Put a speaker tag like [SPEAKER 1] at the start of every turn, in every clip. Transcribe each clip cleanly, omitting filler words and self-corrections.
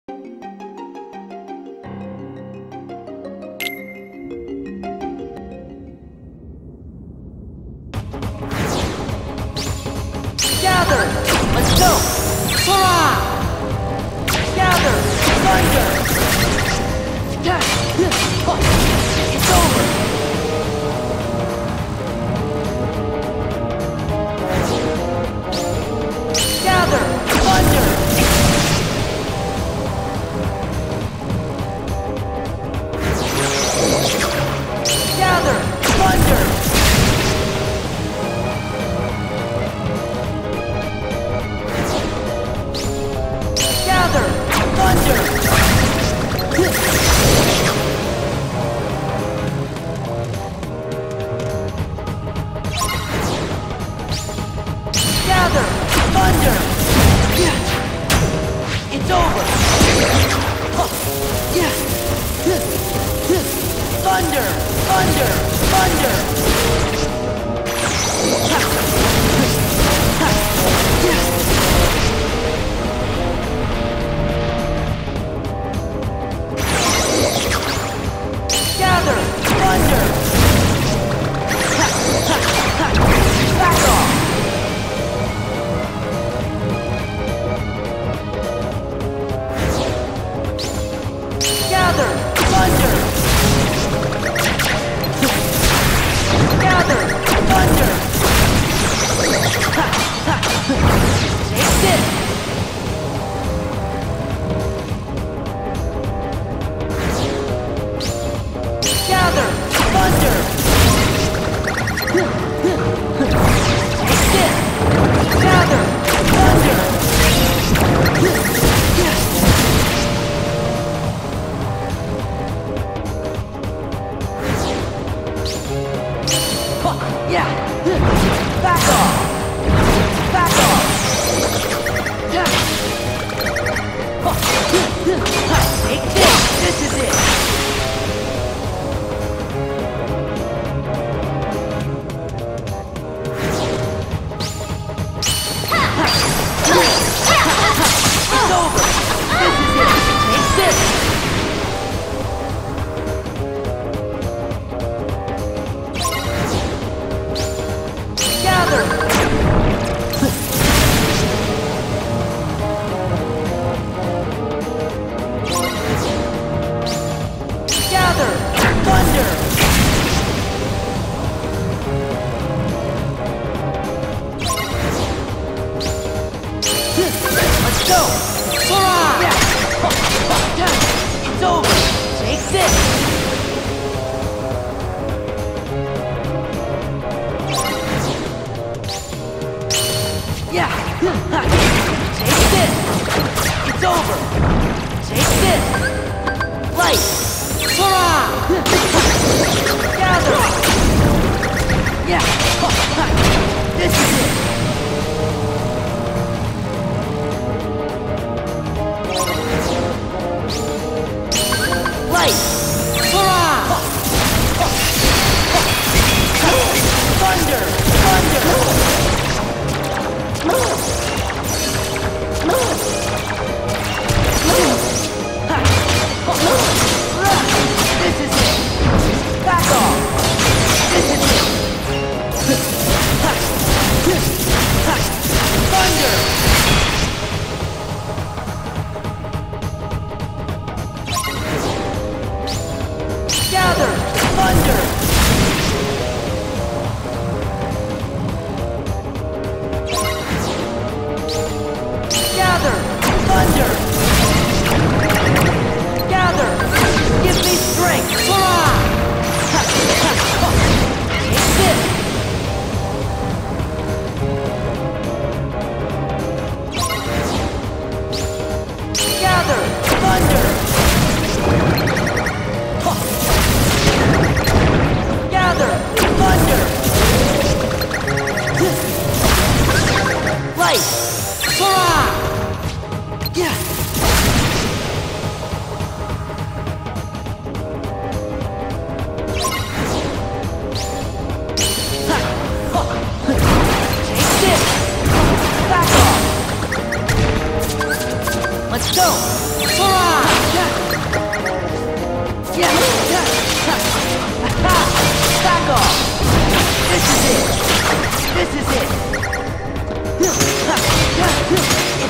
[SPEAKER 1] Gather! Let's go! Hurrah! Gather! Thunder! It's over! Gather! Thunder! Gather! Thunder! Gather! Thunder! Gather! Thunder! It's over! Thunder! Thunder! Thunder! Gather! Thunder! Back off! Gather! Thunder! Gather! Thunder! Take this! Gather! Thunder! Take this! Gather! Thunder! Yeah! Back off! Back off! Take this! This is it! It's over! This is it! Take this! Gather! Gather! Thunder! Let's go! Hurrah! It's over! Take this! Yeah! Take this! It's over! Take this! Light! Hurrah! Gather! Yeah! This is it! Light! Hurrah! Thunder! Thunder! This is it! Back off! This is it!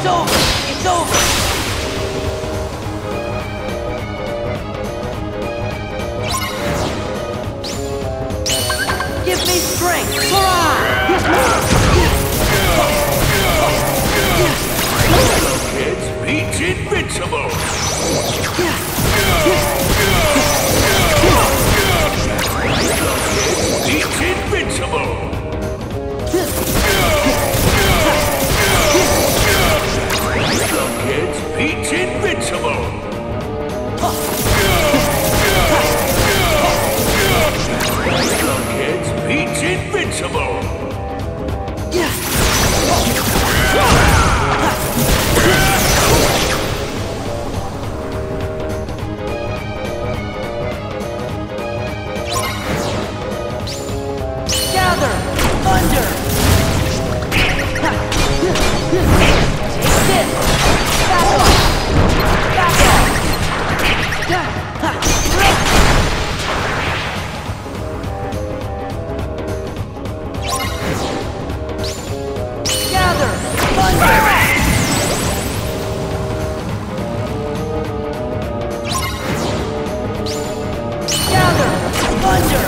[SPEAKER 1] It's over! It's over! Give me strength!
[SPEAKER 2] Kids beats invincible! Beats invincible! Kids beats invincible! Kids beats invincible!
[SPEAKER 1] Gather! Thunder! Take this! Back off! Back off! Gather! Thunder! Gather! Thunder!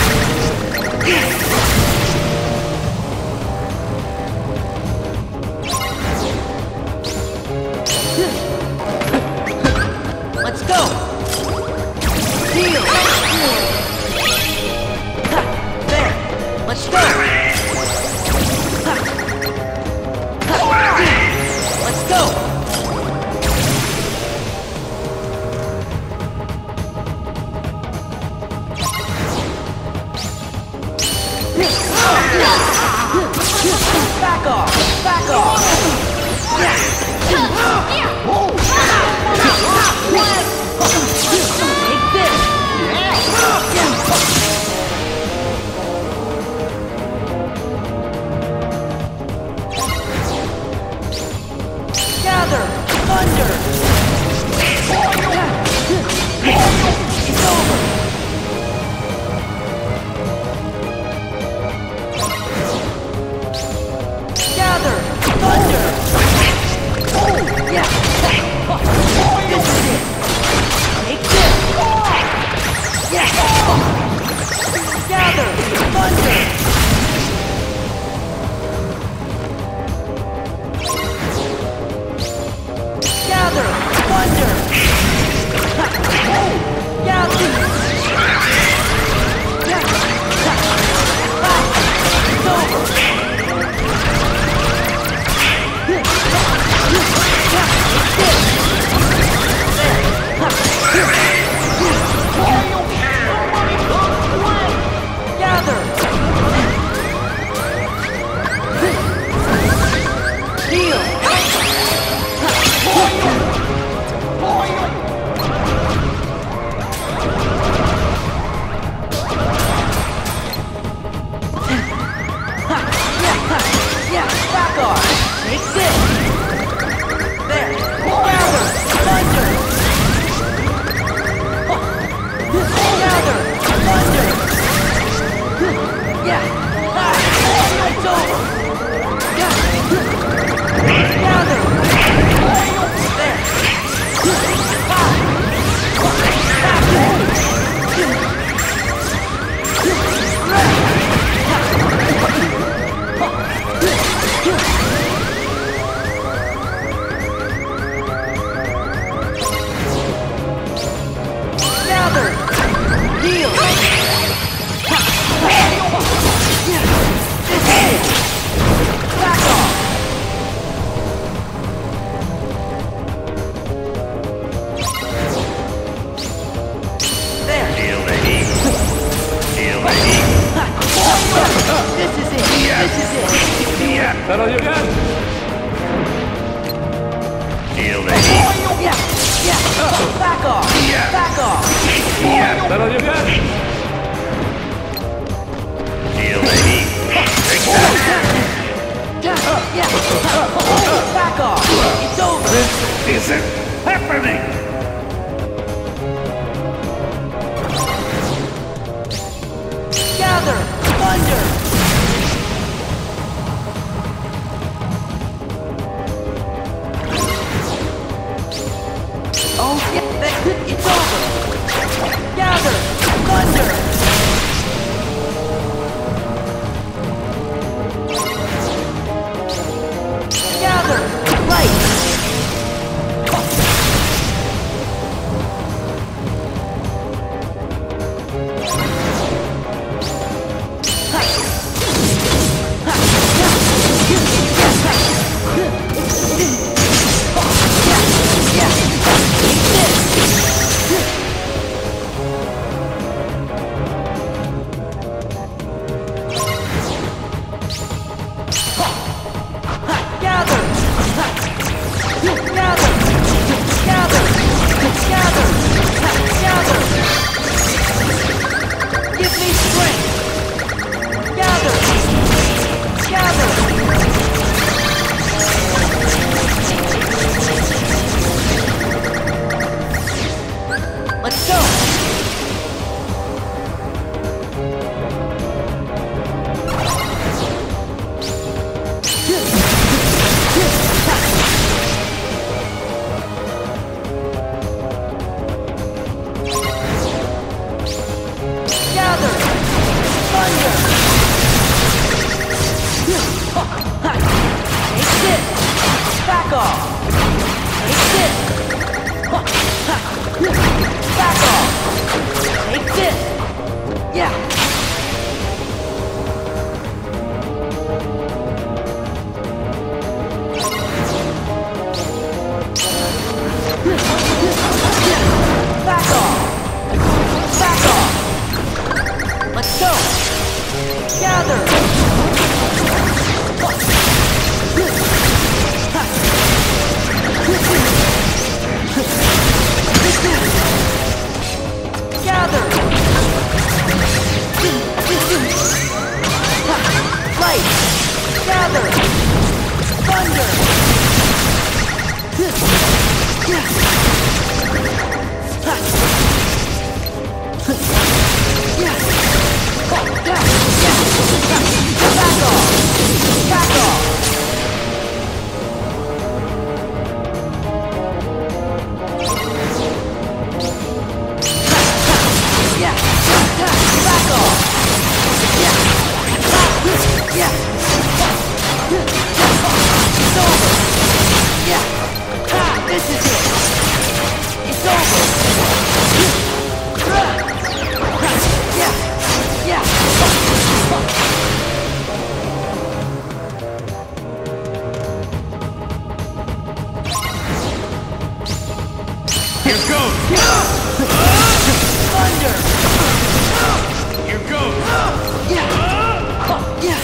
[SPEAKER 1] Let's go! Heal! There! Let's go! Let's go! Back off! Back off! Take this! Gather! Thunder! It's over! Gather! Thunder! Yeah! This is it! Take this! Yeah! Gather! Thunder! Gather! Thunder! Gather! It's over! Gather! Heal! Yeah, back off! Take this! There! Gather! Thunder! Gather! Thunder! Yeah! It's over! Gather! There! Gather! Heal! This is it! Back off! There!
[SPEAKER 2] Feel the heat! Feel the heat!
[SPEAKER 1] This is it! This is it!
[SPEAKER 3] That'll you got?
[SPEAKER 2] Feel the heat!
[SPEAKER 1] Yeah! Yeah! Back off! Back off!
[SPEAKER 3] That'll you got?
[SPEAKER 2] Feel the heat! Take that!
[SPEAKER 1] Yeah! Back off! It's over!
[SPEAKER 2] This isn't happening!
[SPEAKER 1] Gather! Thunder! Oh, yeah, it's over. Gather, thunder. Gather, light. Let's go! Gather! Thunder! Take this! Back off! Take this! Back off! Take this! Yeah! Back off! Back off! Let's go! Gather! Gather! Light! Gather! Thunder! Back off! Back off! Yeah! Back off! Yeah! Yeah! It's over! Yeah! This is it! It's over! Yeah! Yeah!
[SPEAKER 2] Here goes!
[SPEAKER 1] Thunder!
[SPEAKER 2] Here goes!
[SPEAKER 1] Yeah! Yeah!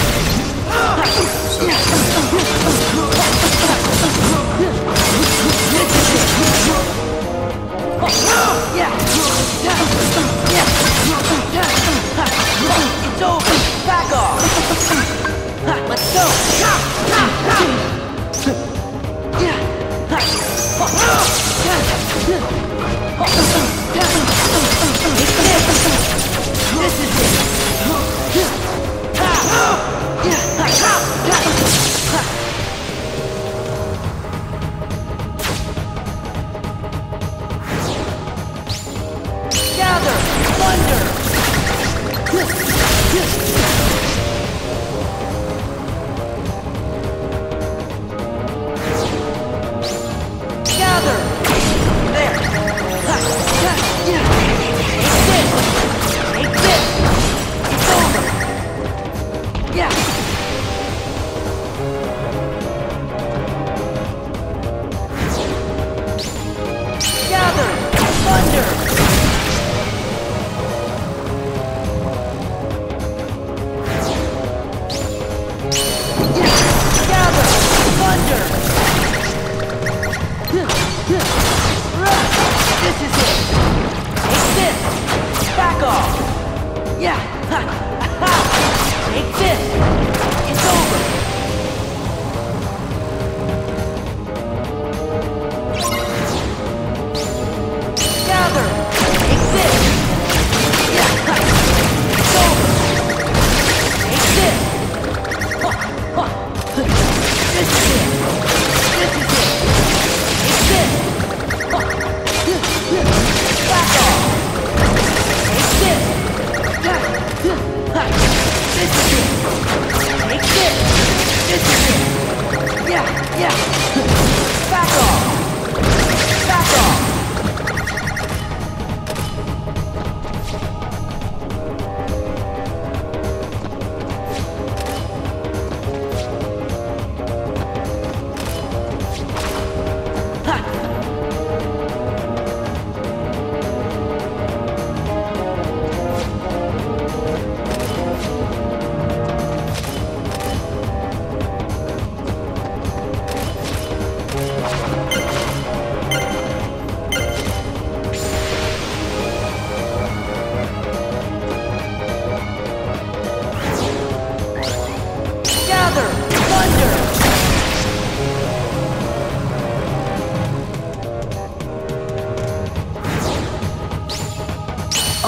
[SPEAKER 1] It's over! Back off! Let's go! This is it!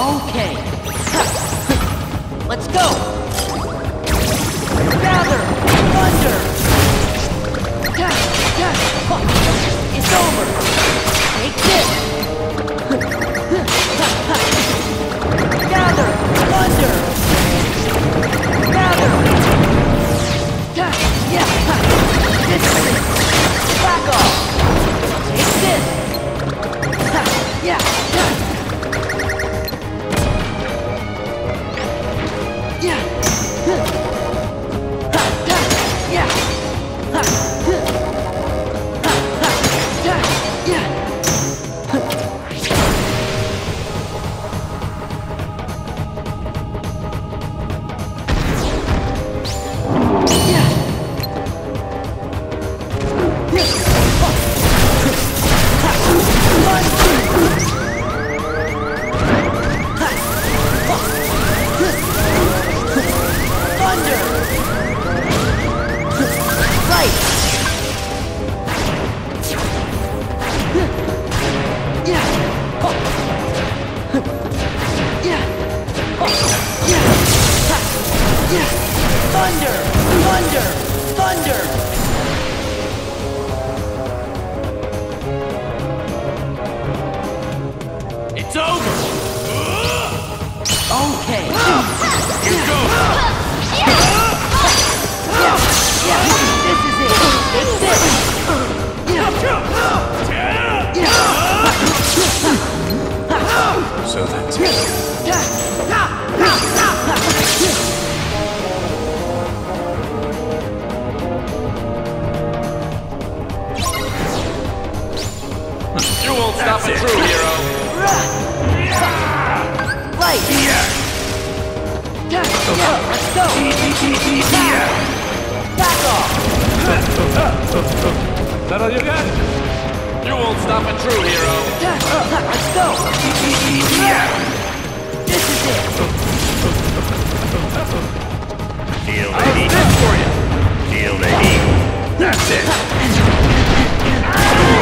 [SPEAKER 1] Okay. Let's go. Gather. Thunder. It's over. Take this. Gather. Thunder. Gather. Yeah. This is it. Back off. Take this. Yeah. Thunder! Thunder! Thunder!
[SPEAKER 2] It's over!
[SPEAKER 1] Okay.
[SPEAKER 2] You go!
[SPEAKER 1] This is it. Take this.
[SPEAKER 2] So that's it.
[SPEAKER 3] You won't stop a true hero.
[SPEAKER 1] Light. Let's go. Back off.
[SPEAKER 3] That'll you get.
[SPEAKER 2] You won't stop a true hero.
[SPEAKER 1] Let's go. This is it.
[SPEAKER 2] Feel the
[SPEAKER 3] How's
[SPEAKER 2] heat.
[SPEAKER 3] this for you?
[SPEAKER 2] Feel the heat. That's it.